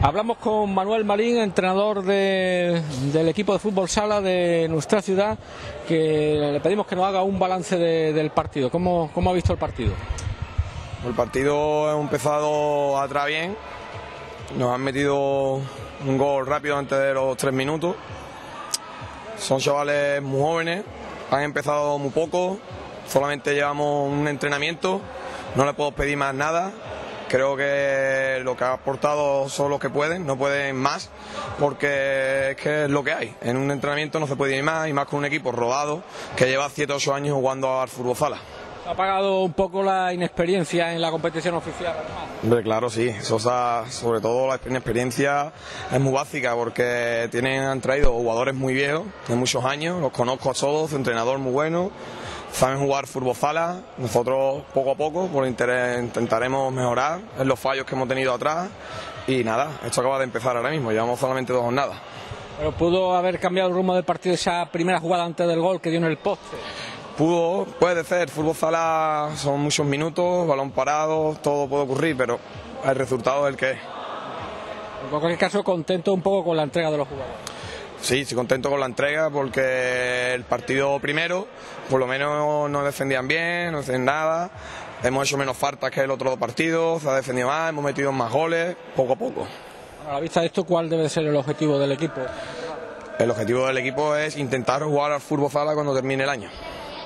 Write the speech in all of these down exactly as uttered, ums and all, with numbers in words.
Hablamos con Manuel Marín, entrenador de, del equipo de fútbol sala de nuestra ciudad, que le pedimos que nos haga un balance de, del partido. ¿Cómo, ¿Cómo ha visto el partido? El partido ha empezado atrás bien, nos han metido un gol rápido antes de los tres minutos. Son chavales muy jóvenes, han empezado muy poco, solamente llevamos un entrenamiento, no les puedo pedir más nada. Creo que lo que ha aportado son los que pueden, no pueden más, porque es que es lo que hay. En un entrenamiento no se puede ir más, y más con un equipo rodado que lleva siete o ocho años jugando al fútbol sala. ¿Ha pagado un poco la inexperiencia en la competición oficial, además? Hombre, claro, sí. Sosa, sobre todo la inexperiencia es muy básica, porque tienen, han traído jugadores muy viejos, de muchos años, los conozco a todos, entrenador muy bueno, saben jugar fútbol sala. Nosotros poco a poco por interés, intentaremos mejorar en los fallos que hemos tenido atrás, y nada, esto acaba de empezar ahora mismo, llevamos solamente dos jornadas. Pero pudo haber cambiado el rumbo del partido esa primera jugada antes del gol que dio en el poste. Pudo, puede ser, fútbol sala son muchos minutos, balón parado, todo puede ocurrir, pero el resultado es el que es. En cualquier caso, contento un poco con la entrega de los jugadores. Sí, estoy contento con la entrega, porque el partido primero, por lo menos no defendían bien, no hacían nada, hemos hecho menos faltas que el otro partido, se ha defendido más, hemos metido más goles, poco a poco. A la vista de esto, ¿cuál debe ser el objetivo del equipo? El objetivo del equipo es intentar jugar al fútbol sala cuando termine el año.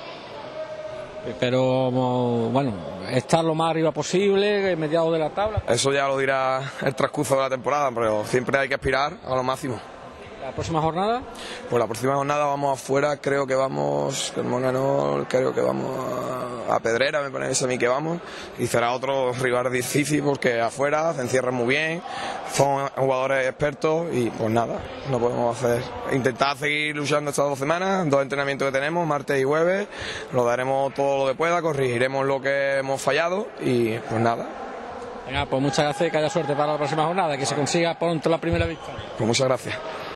Pero bueno, estar lo más arriba posible, mediado de la tabla. Eso ya lo dirá el transcurso de la temporada, pero siempre hay que aspirar a lo máximo. ¿La próxima jornada? Pues la próxima jornada vamos afuera, creo que vamos, que no, creo que vamos a, a Pedrera, me parece a mí que vamos, y será otro rival difícil, porque afuera se encierran muy bien, son jugadores expertos, y pues nada, no podemos hacer, intentar seguir luchando estas dos semanas, dos entrenamientos que tenemos, martes y jueves, lo daremos todo lo que pueda, corregiremos lo que hemos fallado, y pues nada. Venga, pues muchas gracias y que haya suerte para la próxima jornada, que se consiga pronto la primera victoria. Pues muchas gracias.